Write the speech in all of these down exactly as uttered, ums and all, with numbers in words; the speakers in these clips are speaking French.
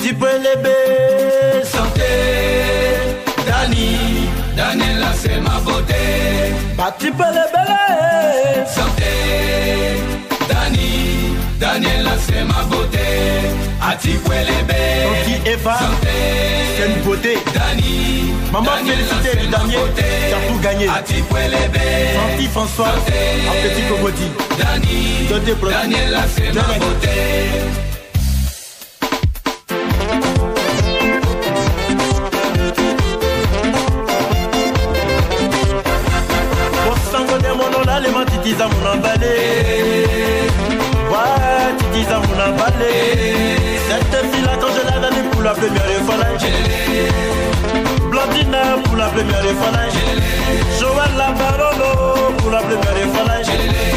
Petit Pelebe. Santé, Dani, Daniela c'est ma beauté. Petit Pelebe. Santé, Dani, Daniela c'est ma beauté. Ati Pelebe. Santi Eva. Santé, c'est une beauté. Dani, maman félicité du dernier, tu as tout gagné. Ati Pelebe. Santi François, un petit cogodi. Dani, Daniela c'est ma beauté. Titi za mon emballé, ouais, Titi za mon emballé. Cette fille-là quand je l'avais vue pour la première fois là, Blandine pour la première fois là, Joël la Barolo pour la première fois là.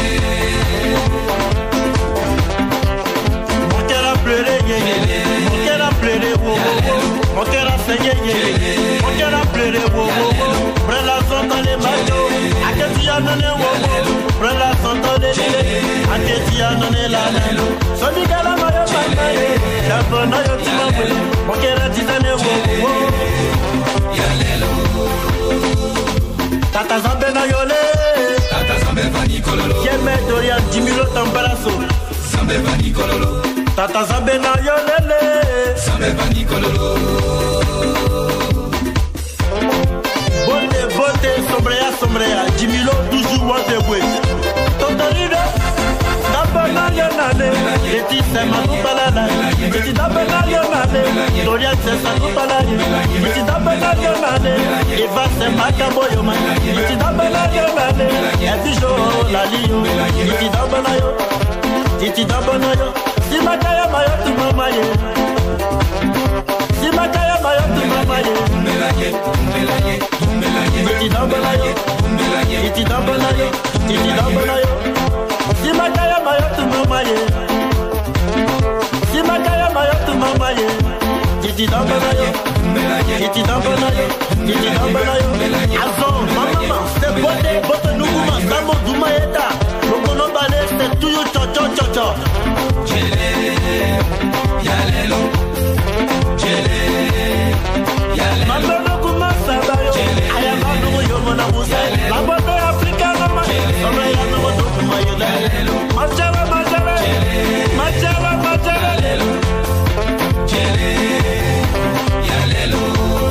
Mon cœur a pleuré, mon cœur a pleuré, mon cœur a saigné, mon cœur a pleuré, prends la zone dans les maillots, à que tu as donné, prends la zone dans les lélés, à que tu as donné la lalo. Soni gala mayo banaye, la bonne ayo tu m'as voulu, mon cœur a dit donné, Tata Zambe na yole, Tata Zambe vani kololo, Yeme Dorian Jimilo Tambaraso, Zambe vani kololo, Tata Zambe na yole, Zambe vani kololo. Bote bote sombrea sombrea, Jimilo toujours wantebwe. Tontonide, Dabana yonale, Eti sema tutalala, Eti dabana yonale, Dorian sesa tutalala, Eti dabana yonale, Eva sema kamboyoma, Eti dabana yonale, Eti jo la liyo, Eti dabana yo, Eti dabana yo, Simakaya mayo tu mamaye, Simakaya mayo tu mamaye, Tumbelaye, tumbelaye, tumbelaye, Eti dabana yo, Eti dabana yo, Eti dabana yo, Simakaya mayo tu mamaye, Simakaya mayo tu mamaye, Eti dabana yo, Eti dabana yo, Eti dabana yo, Azon, mama, c'est bote, bote nukuma, samo dumayeta, Rokono bale, c'est tout yo cho cho cho cho. Jele, yalelo, jele, yalelo. Mama nukuma sabayo, ayama nuku yo mona musa, la bote africana ma, sama ya nuku nukuma yo lelo. Machara, machara, machara, machara, lelo. Jele, yalelo.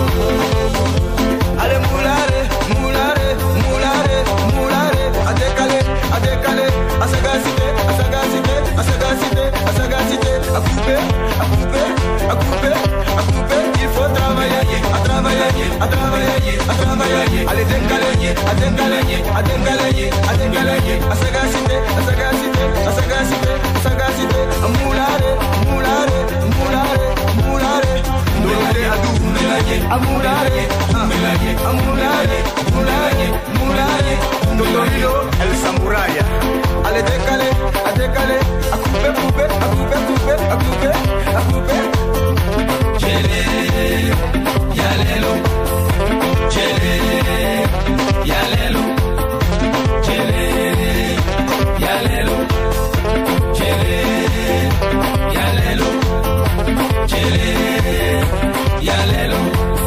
Ale mulare, mulare, mulare, mulare, adekale, adekale, asagacité, asagacité, asagacité, asagacité, à couper, à couper, à couper, à couper, il faut travailler, à travailler, à travailler, à travailler, allez décaler, à décaler, à décaler, à décaler, asagacité, asagacité, asagacité, asagacité, à mulare, mulare, mulare, mulare, mulare, adou, amulare, amulare, amulare, amulare, amulare, Totorino, el samouraï. Allez décaler, à décaler, à couper, couper, à couper, couper, à couper, à couper. Jele, yalelo, jele, yalelo, jele, yalelo, jele, yalelo, jele, yalelo,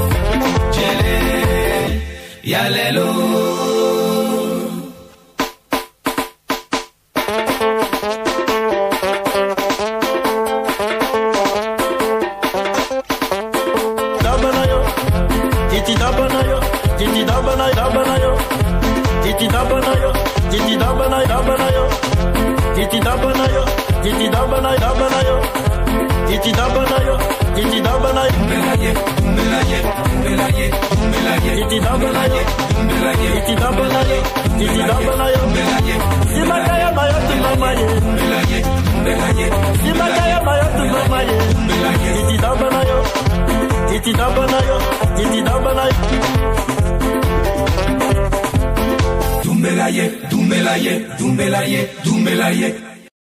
jele, yalelo. Titi dabanayo, titi dabanayo, dabanayo, titi dabanayo, titi dabanayo, dabanayo, titi dabanayo, titi dabanayo, dabanayo, titi dabanayo, titi dabanayo, Tumbelaye, tumbelaye, tumbelaye, tumbelaye, titi dabanayo, tumbelaye, titi dabanayo, titi dabanayo, Simakaya mayo tu mamaye, tumbelaye, Simakaya mayo tu mamaye, titi dabanayo, titi dabanayo, titi dabanayo. tumbelaye, tumbelaye, tumbelaye, tumbelaye.